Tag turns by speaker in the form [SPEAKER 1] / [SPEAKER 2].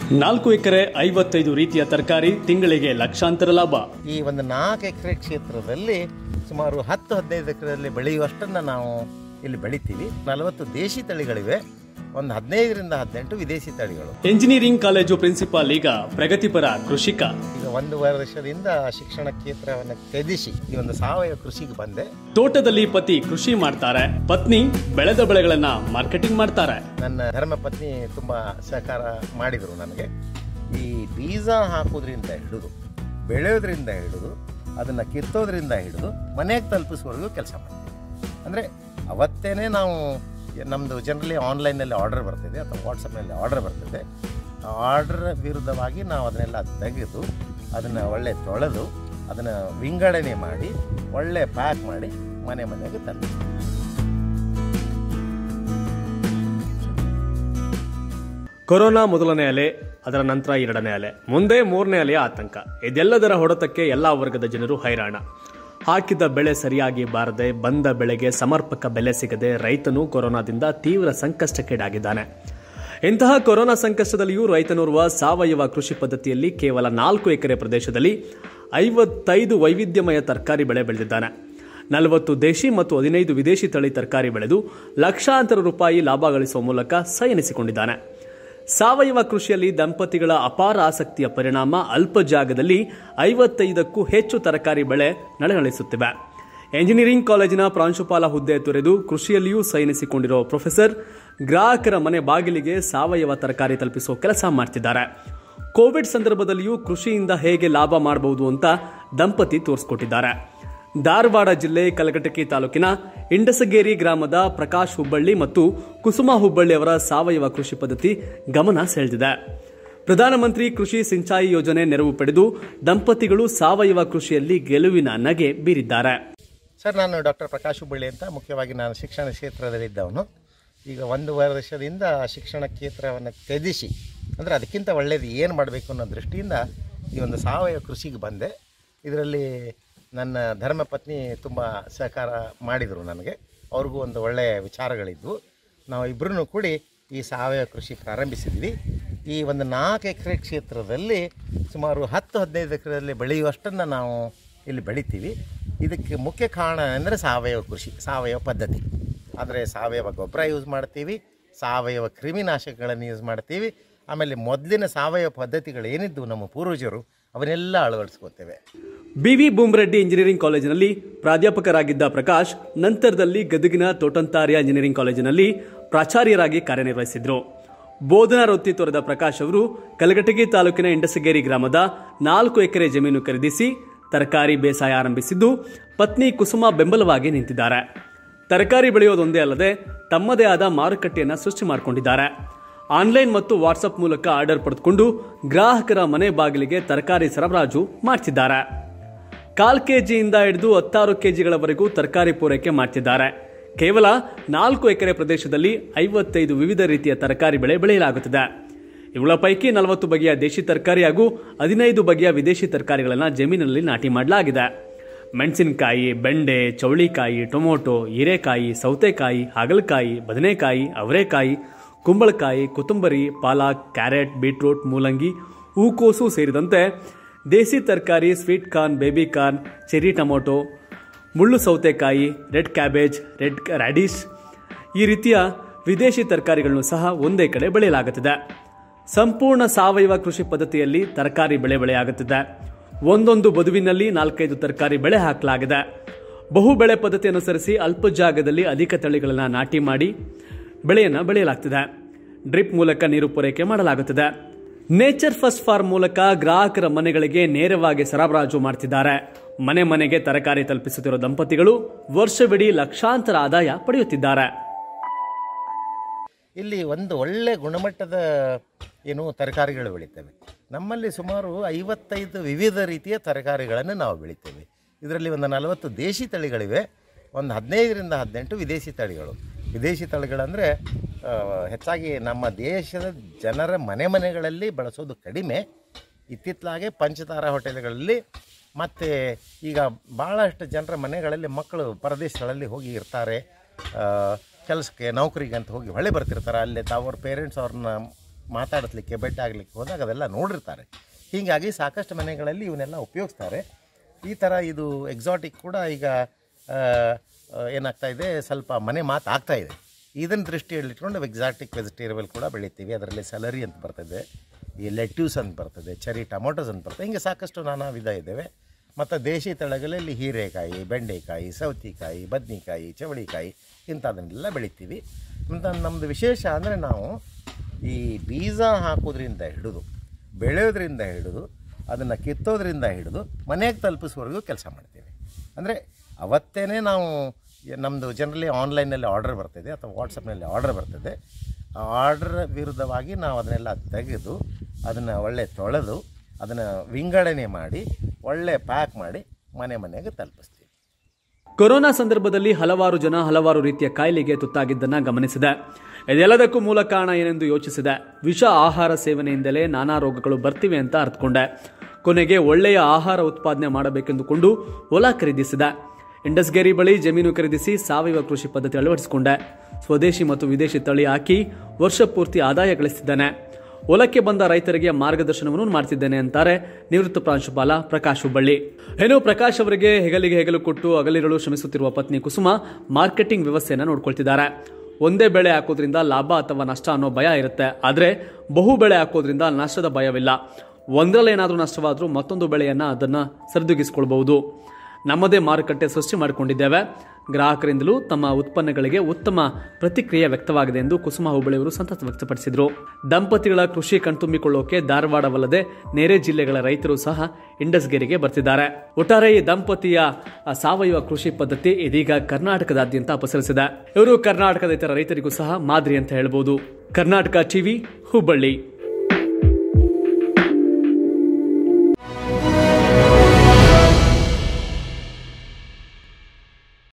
[SPEAKER 1] 4 ಎಕರೆ 55 ರೀತಿಯ ತರಕಾರಿ ತಿಂಗಳಿಗೆ ಲಕ್ಷಾಂತರ ಲಾಭ.
[SPEAKER 2] ಈ ಒಂದು 4 ಎಕರೆ ಕ್ಷೇತ್ರದಲ್ಲಿ ಸುಮಾರು 10-15 ಎಕರೆಯಲ್ಲಿ ಬೆಳೆಯುವಷ್ಟನ್ನು ನಾವು ಇಲ್ಲಿ ಬೆಳಿತೀವಿ. 40 ದೇಶಿ ತಳಿಗಳಿವೆ, ಒಂದು 15-18 ವಿದೇಶಿ ತಳಿಗಳು.
[SPEAKER 1] ಎಂಜಿನಿಯರಿಂಗ್ ಕಾಲೇಜು ಪ್ರಿನ್ಸಿಪಾಲ್ ಈಗ ಪ್ರಗತಿಪರ ಕೃಷಿಕ.
[SPEAKER 2] ಈಗ 1 ವರ್ಷದಿಂದ ಶಿಕ್ಷಣ ಕ್ಷೇತ್ರವನ್ನು ತ್ಯಜಿಸಿ ಈ ಒಂದು ಸಾವಯವ ಕೃಷಿಗೆ ಬಂದೆ.
[SPEAKER 1] ತೋಟದಲ್ಲಿ ಪತಿ ಕೃಷಿ ಮಾಡ್ತಾರೆ, ಪತ್ನಿ ಬೆಳೆದ ಬೆಳೆಗಳನ್ನ ಮಾರ್ಕೆಟಿಂಗ್ ಮಾಡ್ತಾರೆ.
[SPEAKER 2] ನನ್ನ ಧರ್ಮಪತ್ನಿ ತುಂಬಾ ಸಹಕಾರ ಮಾಡಿದ್ರು ನನಗೆ. ಈ ಬೀಜ ಹಾಕೋದ್ರಿಂದ ಹಿಡಿದು ಬೆಳೆಯೋದ್ರಿಂದ ಹಿಡಿದು ಅದನ್ನ ಕಿತ್ತೋದ್ರಿಂದ ಹಿಡಿದು ಮನೆಗೆ ತಲುಪಿಸುವವರೆಗೂ ಕೆಲಸ ಮಾಡ್ತೀವಿ. ಅಂದರೆ ಅವತ್ತೇನೆ ನಾವು ನಮ್ಮದು ಜನರಲಿ ಆನ್ಲೈನಲ್ಲಿ ಆರ್ಡರ್ ಬರ್ತಿದೆ ಅಥವಾ ವಾಟ್ಸಪ್ನಲ್ಲಿ ಆರ್ಡರ್ ಬರ್ತಿದೆ. ಆ ಆರ್ಡರ್ ವಿರುದ್ಧವಾಗಿ ನಾವು ಅದನ್ನೆಲ್ಲ ತೆಗೆದು ಅದನ್ನು ಒಳ್ಳೆ ತೊಳೆದು ಅದನ್ನು ವಿಂಗಡಣೆ ಮಾಡಿ ಒಳ್ಳೆ ಪ್ಯಾಕ್ ಮಾಡಿ ಮನೆಗೆ ತಲುಪಿಸ್ತೀವಿ.
[SPEAKER 1] ಕೊರೋನಾ ಮೊದಲನೇ ಅಲೆ, ಅದರ ನಂತರ 2ನೇ ಅಲೆ, ಮುಂದೆ 3ನೇ ಅಲೆಯ ಆತಂಕ. ಇದೆಲ್ಲದರ ಹೊಡೆತಕ್ಕೆ ಎಲ್ಲಾ ವರ್ಗದ ಜನರು ಹೈರಾಣ. ಹಾಕಿದ ಬೆಳೆ ಸರಿಯಾಗಿ ಬಾರದೆ, ಬಂದ ಬೆಳೆಗೆ ಸಮರ್ಪಕ ಬೆಲೆ ಸಿಗದೆ ರೈತನು ಕೊರೋನಾದಿಂದ ತೀವ್ರ ಸಂಕಷ್ಟಕ್ಕೀಡಾಗಿದ್ದಾನೆ. ಇಂತಹ ಕೊರೋನಾ ಸಂಕಷ್ಟದಲ್ಲಿಯೂ ರೈತನೋರ್ವ ಸಾವಯವ ಕೃಷಿ ಪದ್ಧತಿಯಲ್ಲಿ ಕೇವಲ 4 ಎಕರೆ ಪ್ರದೇಶದಲ್ಲಿ 55 ವೈವಿಧ್ಯಮಯ ತರಕಾರಿ ಬೆಳೆ ಬೆಳೆದಿದ್ದಾನೆ. 40 ದೇಶಿ ಮತ್ತು 15 ವಿದೇಶಿ ತಳಿ ತರಕಾರಿ ಬೆಳೆದು ಲಕ್ಷಾಂತರ ರೂಪಾಯಿ ಲಾಭ ಗಳಿಸುವ ಮೂಲಕ ಸೈ ಎನಿಸಿಕೊಂಡಿದ್ದಾನೆ. ಸಾವಯವ ಕೃಷಿಯಲ್ಲಿ ದಂಪತಿಗಳ ಅಪಾರ ಆಸಕ್ತಿಯ ಪರಿಣಾಮ ಅಲ್ಪ ಜಾಗದಲ್ಲಿ 55ಕ್ಕೂ ಹೆಚ್ಚು ತರಕಾರಿ ಬೆಳೆ ನಳನಳಿಸುತ್ತಿವೆ. ಎಂಜಿನಿಯರಿಂಗ್ ಕಾಲೇಜಿನ ಪ್ರಾಂಶುಪಾಲ ಹುದ್ದೆ ತೊರೆದು ಕೃಷಿಯಲ್ಲಿಯೂ ಸೈನಿಸಿಕೊಂಡಿರುವ ಪ್ರೊಫೆಸರ್ ಗ್ರಾಹಕರ ಮನೆ ಬಾಗಿಲಿಗೆ ಸಾವಯವ ತರಕಾರಿ ತಲುಪಿಸುವ ಕೆಲಸ ಮಾಡ್ತಿದ್ದಾರೆ. ಕೋವಿಡ್ ಸಂದರ್ಭದಲ್ಲಿಯೂ ಕೃಷಿಯಿಂದ ಹೇಗೆ ಲಾಭ ಮಾಡಬಹುದು ಅಂತ ದಂಪತಿ ತೋರಿಸಿಕೊಟ್ಟಿದ್ದಾರೆ. ಧಾರವಾಡ ಜಿಲ್ಲೆ ಕಲಘಟಕಿ ತಾಲೂಕಿನ ಇಂಡಸಗೇರಿ ಗ್ರಾಮದ ಪ್ರಕಾಶ್ ಹುಬ್ಬಳ್ಳಿ ಮತ್ತು ಕುಸುಮಾ ಹುಬ್ಬಳ್ಳಿ ಅವರ ಸಾವಯವ ಕೃಷಿ ಪದ್ಧತಿ ಗಮನ ಸೆಳೆದಿದೆ. ಪ್ರಧಾನಮಂತ್ರಿ ಕೃಷಿ ಸಿಂಚಾಯಿ ಯೋಜನೆ ನೆರವು ಪಡೆದು ದಂಪತಿಗಳು ಸಾವಯವ ಕೃಷಿಯಲ್ಲಿ ಗೆಲುವಿನ ನಗೆ ಬೀರಿದ್ದಾರೆ.
[SPEAKER 2] ಸರ್, ನಾನು ಡಾಕ್ಟರ್ ಪ್ರಕಾಶ್ ಹುಬ್ಬಳ್ಳಿ ಅಂತ. ಮುಖ್ಯವಾಗಿ ನಾನು ಶಿಕ್ಷಣ ಕ್ಷೇತ್ರದಲ್ಲಿದ್ದವನು. ಈಗ 1 ವರ್ಷದಿಂದ ಶಿಕ್ಷಣ ಕ್ಷೇತ್ರವನ್ನು ತ್ಯಜಿಸಿ, ಅಂದರೆ ಅದಕ್ಕಿಂತ ಒಳ್ಳೆಯದು ಏನು ಮಾಡಬೇಕು ಅನ್ನೋ ದೃಷ್ಟಿಯಿಂದ ಈ ಒಂದು ಸಾವಯವ ಕೃಷಿಗೆ ಬಂದೆ. ಇದರಲ್ಲಿ ನನ್ನ ಧರ್ಮಪತ್ನಿ ತುಂಬ ಸಹಕಾರ ಮಾಡಿದರು ನನಗೆ. ಅವ್ರಿಗೂ ಒಂದು ಒಳ್ಳೆಯ ವಿಚಾರಗಳಿದ್ವು. ನಾವು ಇಬ್ಬರೂ ಕೂಡಿ ಈ ಸಾವಯವ ಕೃಷಿ ಪ್ರಾರಂಭಿಸಿದ್ವಿ. ಈ ಒಂದು 4 ಎಕರೆ ಕ್ಷೇತ್ರದಲ್ಲಿ ಸುಮಾರು 10-15 ಎಕರೆಯಲ್ಲಿ ಬೆಳೆಯುವಷ್ಟನ್ನು ನಾವು ಇಲ್ಲಿ ಬೆಳಿತೀವಿ. ಇದಕ್ಕೆ ಮುಖ್ಯ ಕಾರಣ ಅಂದರೆ ಸಾವಯವ ಕೃಷಿ, ಸಾವಯವ ಪದ್ಧತಿ. ಆದರೆ ಸಾವಯವ ಗೊಬ್ಬರ ಯೂಸ್ ಮಾಡ್ತೀವಿ, ಸಾವಯವ ಕ್ರಿಮಿನಾಶಕಗಳನ್ನು ಯೂಸ್ ಮಾಡ್ತೀವಿ. ಆಮೇಲೆ ಮೊದಲಿನ ಸಾವಯವ ಪದ್ಧತಿಗಳು ಏನಿದ್ದು ನಮ್ಮ ಪೂರ್ವಜರು ಅವನ್ನೆಲ್ಲ ಅಳವಡಿಸ್ಕೋತೇವೆ.
[SPEAKER 1] BV ಬೂಮ್ರೆಡ್ಡಿ ಇಂಜಿನಿಯರಿಂಗ್ ಕಾಲೇಜಿನಲ್ಲಿ ಪ್ರಾಧ್ಯಾಪಕರಾಗಿದ್ದ ಪ್ರಕಾಶ್ ನಂತರದಲ್ಲಿ ಗದಗಿನ ತೋಟಂತಾರ್ಯ ಇಂಜಿನಿಯರಿಂಗ್ ಕಾಲೇಜಿನಲ್ಲಿ ಪ್ರಾಚಾರ್ಯರಾಗಿ ಕಾರ್ಯನಿರ್ವಹಿಸಿದ್ರು. ಬೋಧನಾ ವೃತ್ತಿ ತೊರೆದ ಪ್ರಕಾಶ್ ಅವರು ಕಲಘಟಗಿ ತಾಲೂಕಿನ ಇಂಡಸಗೇರಿ ಗ್ರಾಮದ 4 ಎಕರೆ ಜಮೀನು ಖರೀದಿಸಿ ತರಕಾರಿ ಬೇಸಾಯ ಆರಂಭಿಸಿದ್ದು ಪತ್ನಿ ಕುಸುಮಾ ಬೆಂಬಲವಾಗಿ ನಿಂತಿದ್ದಾರೆ. ತರಕಾರಿ ಬೆಳೆಯೋದೊಂದೇ ಅಲ್ಲದೆ ತಮ್ಮದೇ ಆದ ಮಾರುಕಟ್ಟೆಯನ್ನು ಸೃಷ್ಟಿ ಮಾಡಿಕೊಂಡಿದ್ದಾರೆ. ಆನ್ಲೈನ್ ಮತ್ತು ವಾಟ್ಸಪ್ ಮೂಲಕ ಆರ್ಡರ್ ಪಡೆದುಕೊಂಡು ಗ್ರಾಹಕರ ಮನೆ ಬಾಗಿಲಿಗೆ ತರಕಾರಿ ಸರಬರಾಜು ಮಾಡ್ತಿದ್ದಾರೆ. 1/4 ಕೆಜಿಯಿಂದ ಹಿಡಿದು 16 ಕೆಜಿಗಳವರೆಗೂ ತರಕಾರಿ ಪೂರೈಕೆ ಮಾಡ್ತಿದ್ದಾರೆ. ಕೇವಲ 4 ಎಕರೆ ಪ್ರದೇಶದಲ್ಲಿ 55 ವಿವಿಧ ರೀತಿಯ ತರಕಾರಿ ಬೆಳೆ ಬೆಳೆಯಲಾಗುತ್ತದೆ. ಇವುಗಳ ಪೈಕಿ 40 ಬಗೆಯ ದೇಶಿ ತರಕಾರಿ ಹಾಗೂ 15 ಬಗೆಯ ವಿದೇಶಿ ತರಕಾರಿಗಳನ್ನು ಜಮೀನಿನಲ್ಲಿ ನಾಟಿ ಮಾಡಲಾಗಿದೆ. ಮೆಣಸಿನಕಾಯಿ, ಬೆಂಡೆ, ಚೌಳಿಕಾಯಿ, ಟೊಮೊಟೊ, ಹೀರೆಕಾಯಿ, ಸೌತೆಕಾಯಿ, ಹಾಗಲಕಾಯಿ, ಬದನೆಕಾಯಿ, ಅವರೆಕಾಯಿ, ಕುಂಬಳಕಾಯಿ, ಕೊತ್ತಂಬರಿ, ಪಾಲಕ್, ಕ್ಯಾರೆಟ್, ಬೀಟ್ರೂಟ್, ಮೂಲಂಗಿ, ಹೂಕೋಸು ಸೇರಿದಂತೆ ದೇಸಿ ತರಕಾರಿ, sweet corn, baby corn, cherry tomato, ಮುಳ್ಳು ಸೌತೆಕಾಯಿ, ರೆಡ್ ಕ್ಯಾಬೇಜ್, ರೆಡ್ ರ್ಯಾಡಿಶ್ ಈ ರೀತಿಯ ವಿದೇಶಿ ತರಕಾರಿಗಳನ್ನು ಸಹ ಒಂದೇ ಕಡೆ ಬೆಳೆಯಲಾಗುತ್ತದೆ. ಸಂಪೂರ್ಣ ಸಾವಯವ ಕೃಷಿ ಪದ್ಧತಿಯಲ್ಲಿ ತರಕಾರಿ ಬೆಳೆಯಾಗುತ್ತದೆ. ಒಂದೊಂದು ಬದುವಿನಲ್ಲಿ 4-5 ತರಕಾರಿ ಬೆಳೆ ಹಾಕಲಾಗಿದೆ. ಬಹು ಬೆಳೆ ಪದ್ಧತಿ ಅನುಸರಿಸಿ ಅಲ್ಪ ಜಾಗದಲ್ಲಿ ಅಧಿಕ ತಳಿಗಳನ್ನು ನಾಟಿ ಮಾಡಿ ಬೆಳೆಯನ್ನು ಬೆಳೆಯಲಾಗುತ್ತದೆ. ಡ್ರಿಪ್ ಮೂಲಕ ನೀರು ಪೂರೈಕೆ ಮಾಡಲಾಗುತ್ತದೆ. ನೇಚರ್ ಫಸ್ಟ್ ಫಾರ್ಮ್ ಮೂಲಕ ಗ್ರಾಹಕರ ಮನೆಗಳಿಗೆ ನೇರವಾಗಿ ಸರಬರಾಜು ಮಾಡ್ತಿದ್ದಾರೆ. ಮನೆಗೆ ತರಕಾರಿ ತಲುಪಿಸುತ್ತಿರುವ ದಂಪತಿಗಳು ವರ್ಷವಿಡೀ ಲಕ್ಷಾಂತರ ಆದಾಯ ಪಡೆಯುತ್ತಿದ್ದಾರೆ.
[SPEAKER 2] ಇಲ್ಲಿ ಒಂದು ಒಳ್ಳೆ ಗುಣಮಟ್ಟದ ತರಕಾರಿಗಳು ಬೆಳೀತವೆ. ನಮ್ಮಲ್ಲಿ ಸುಮಾರು 55 ವಿವಿಧ ರೀತಿಯ ತರಕಾರಿಗಳನ್ನು ನಾವು ಬೆಳಿತೇವೆ. ಇದರಲ್ಲಿ ಒಂದು 40 ದೇಶಿ ತಳಿಗಳಿವೆ, ಒಂದು 15-18 ವಿದೇಶಿ ತಳಿಗಳು. ವಿದೇಶಿ ತಳಿಗಳಂದರೆ ಹೆಚ್ಚಾಗಿ ನಮ್ಮ ದೇಶದ ಜನರ ಮನೆಗಳಲ್ಲಿ ಬಳಸೋದು ಕಡಿಮೆ. ಇತ್ತಿತ್ತಲಾಗೆ ಪಂಚತಾರ ಹೋಟೆಲ್ಗಳಲ್ಲಿ ಮತ್ತು ಈಗ ಭಾಳಷ್ಟು ಜನರ ಮನೆಗಳಲ್ಲಿ ಮಕ್ಕಳು ಪರದೇಶಗಳಲ್ಲಿ ಹೋಗಿ ಇರ್ತಾರೆ, ಕೆಲಸಕ್ಕೆ ನೌಕರಿಗೆ ಅಂತ ಹೋಗಿ ಹೊಳೆ ಬರ್ತಿರ್ತಾರೆ. ಅಲ್ಲೇ ಅವ್ರ ಪೇರೆಂಟ್ಸ್ ಅವ್ರನ್ನ ಮಾತಾಡಿಸ್ಲಿಕ್ಕೆ ಬೆಟ್ಟ ಆಗಲಿಕ್ಕೆ ಹೋದಾಗ ಅದೆಲ್ಲ ನೋಡಿರ್ತಾರೆ. ಹೀಗಾಗಿ ಸಾಕಷ್ಟು ಮನೆಗಳಲ್ಲಿ ಇವನ್ನೆಲ್ಲ ಉಪಯೋಗಿಸ್ತಾರೆ. ಈ ಥರ ಇದು ಎಕ್ಸಾಟಿಕ್ ಕೂಡ ಈಗ ಏನಾಗ್ತಾ ಇದೆ, ಸ್ವಲ್ಪ ಮನೆ ಮಾತು ಆಗ್ತಾ ಇದೆ. ಇದನ್ನು ದೃಷ್ಟಿಯಲ್ಲಿಟ್ಕೊಂಡು ಎಕ್ಸಾಟಿಕ್ ವೆಜಿಟೇಬಲ್ ಕೂಡ ಬೆಳಿತೀವಿ. ಅದರಲ್ಲಿ ಸೆಲರಿ ಅಂತ ಬರ್ತದೆ, ಈ ಲೆಟ್ಯೂಸ್ ಅಂತ ಬರ್ತದೆ, ಚೆರಿ ಟೊಮೊಟೊಸ್ ಅಂತ ಬರ್ತದೆ. ಹಿಂಗೆ ಸಾಕಷ್ಟು ನಾನಾ ವಿಧ ಇದ್ದಾವೆ. ಮತ್ತು ದೇಶಿ ತಳಗಳಲ್ಲಿ ಹೀರೆಕಾಯಿ, ಬೆಂಡೆಕಾಯಿ, ಸೌತೆಕಾಯಿ, ಬದನೆಕಾಯಿ, ಚವಳಿಕಾಯಿ ಇಂಥದನ್ನೆಲ್ಲ ಬೆಳಿತೀವಿ. ಮತ್ತು ನಮ್ಮದು ವಿಶೇಷ ಅಂದರೆ ನಾವು ಈ ಬೀಜ ಹಾಕೋದ್ರಿಂದ ಹಿಡಿದು ಬೆಳೆಯೋದ್ರಿಂದ ಹಿಡಿದು ಅದನ್ನು ಕಿತ್ತೋದ್ರಿಂದ ಹಿಡಿದು ಮನೆಗೆ ತಲುಪಿಸುವವರೆಗೂ ಕೆಲಸ ಮಾಡ್ತೀವಿ. ಅಂದರೆ ಅವತ್ತೇ ನಾವು ನಮ್ಮದು ಜನರಲಿ ಆನ್ಲೈನಲ್ಲಿ ಆರ್ಡರ್ ಬರ್ತಿದೆ ಅಥವಾ ವಾಟ್ಸಪ್ನಲ್ಲಿ ಆರ್ಡರ್ ಬರ್ತಿದೆ. ಆ ಆರ್ಡರ್ ವಿರುದ್ಧವಾಗಿ ನಾವು ಅದನ್ನೆಲ್ಲ ತೆಗೆದು ಅದನ್ನು ಒಳ್ಳೆ ತೊಳೆದು ಅದನ್ನು ವಿಂಗಡಣೆ ಮಾಡಿ ಒಳ್ಳೆ ಪ್ಯಾಕ್ ಮಾಡಿ ಮನೆಗೆ ತಲುಪಿಸ್ತೀವಿ.
[SPEAKER 1] ಕೊರೋನಾ ಸಂದರ್ಭದಲ್ಲಿ ಹಲವಾರು ಜನ ಹಲವಾರು ರೀತಿಯ ಕಾಯಿಲೆಗೆ ತುತ್ತಾಗಿದ್ದನ್ನು ಗಮನಿಸಿದೆ. ಇದೆಲ್ಲದಕ್ಕೂ ಮೂಲ ಕಾರಣ ಏನೆಂದು ಯೋಚಿಸಿದೆ. ವಿಷ ಆಹಾರ ಸೇವನೆಯಿಂದಲೇ ನಾನಾ ರೋಗಗಳು ಬರ್ತಿವೆ ಅಂತ ಅರ್ಥಕೊಂಡೆ. ಕೊನೆಗೆ ಒಳ್ಳೆಯ ಆಹಾರ ಉತ್ಪಾದನೆ ಮಾಡಬೇಕೆಂದುಕೊಂಡು ಹೊಲ ಖರೀದಿಸಿದೆ. ಇಂಡಸ್ಗೇರಿ ಬಳಿ ಜಮೀನು ಖರೀದಿಸಿ ಸಾವಯವ ಕೃಷಿ ಪದ್ಧತಿ ಅಳವಡಿಸಿಕೊಂಡೆ. ಸ್ವದೇಶಿ ಮತ್ತು ವಿದೇಶಿ ತಳಿ ಹಾಕಿ ವರ್ಷ ಪೂರ್ತಿ ಆದಾಯ ಗಳಿಸಿದ್ದೇನೆ. ಹೊಲಕ್ಕೆ ಬಂದ ರೈತರಿಗೆ ಮಾರ್ಗದರ್ಶನವನ್ನು ಮಾಡ್ತಿದ್ದೇನೆ ಅಂತಾರೆ ನಿವೃತ್ತ ಪ್ರಾಂಶುಪಾಲ ಪ್ರಕಾಶ್ ಹುಬ್ಬಳ್ಳಿ. ಏನೋ ಪ್ರಕಾಶ್ ಅವರಿಗೆ ಹೆಗಲಿಗೆ ಹೆಗಲು ಕೊಟ್ಟು ಅಗಲಿರಲು ಶ್ರಮಿಸುತ್ತಿರುವ ಪತ್ನಿ ಕುಸುಮ ಮಾರ್ಕೆಟಿಂಗ್ ವ್ಯವಸ್ಥೆಯನ್ನು ನೋಡ್ಕೊಳ್ತಿದ್ದಾರೆ. ಒಂದೇ ಬೆಳೆ ಹಾಕೋದ್ರಿಂದ ಲಾಭ ಅಥವಾ ನಷ್ಟ ಅನ್ನೋ ಭಯ ಇರುತ್ತೆ. ಆದರೆ ಬಹು ಬೆಳೆ ಹಾಕೋದ್ರಿಂದ ನಷ್ಟದ ಭಯವಿಲ್ಲ. ಒಂದರಲ್ಲಿ ಏನಾದರೂ ನಷ್ಟವಾದರೂ ಮತ್ತೊಂದು ಬೆಳೆಯನ್ನು ಅದನ್ನು ಸರಿದೂಗಿಸಿಕೊಳ್ಬಹುದು. ನಮ್ಮದೇ ಮಾರುಕಟ್ಟೆ ಸೃಷ್ಟಿ ಮಾಡಿಕೊಂಡಿದ್ದೇವೆ. ಗ್ರಾಹಕರಿಂದಲೂ ತಮ್ಮ ಉತ್ಪನ್ನಗಳಿಗೆ ಉತ್ತಮ ಪ್ರತಿಕ್ರಿಯೆ ವ್ಯಕ್ತವಾಗಿದೆ ಎಂದು ಕುಸುಮ ಹುಬ್ಬಳ್ಳಿಯವರು ಸಂತಸ ವ್ಯಕ್ತಪಡಿಸಿದರು. ದಂಪತಿಗಳ ಕೃಷಿ ಕಣ್ತುಂಬಿಕೊಳ್ಳೋಕೆ ಧಾರವಾಡವಲ್ಲದೆ ನೆರೆ ಜಿಲ್ಲೆಗಳ ರೈತರು ಸಹ ಇಂಡಸ್ಗೇರಿಗೆ ಬರ್ತಿದ್ದಾರೆ. ಒಟ್ಟಾರೆ ಈ ದಂಪತಿಯ ಸಾವಯವ ಕೃಷಿ ಪದ್ಧತಿ ಇದೀಗ ಕರ್ನಾಟಕದಾದ್ಯಂತ ಪಸರಿಸಿದೆ. ಇವರು ಕರ್ನಾಟಕದ ಇತರ ರೈತರಿಗೂ ಸಹ ಮಾದರಿ ಅಂತ ಹೇಳಬಹುದು. ಕರ್ನಾಟಕ ಟಿವಿ ಹುಬ್ಬಳ್ಳಿ.